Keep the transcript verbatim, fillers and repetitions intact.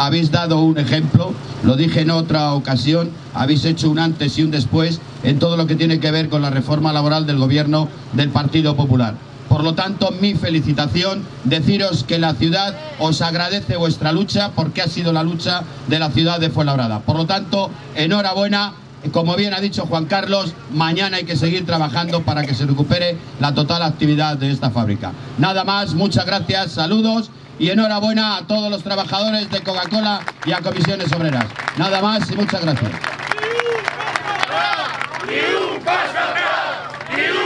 habéis dado un ejemplo, lo dije en otra ocasión, habéis hecho un antes y un después en todo lo que tiene que ver con la reforma laboral del gobierno del Partido Popular. Por lo tanto, mi felicitación, deciros que la ciudad os agradece vuestra lucha, porque ha sido la lucha de la ciudad de Fuenlabrada. Por lo tanto, enhorabuena. Como bien ha dicho Juan Carlos, mañana hay que seguir trabajando para que se recupere la total actividad de esta fábrica. Nada más, muchas gracias, saludos y enhorabuena a todos los trabajadores de Coca-Cola y a Comisiones Obreras. Nada más y muchas gracias. Ni un paso atrás, ni un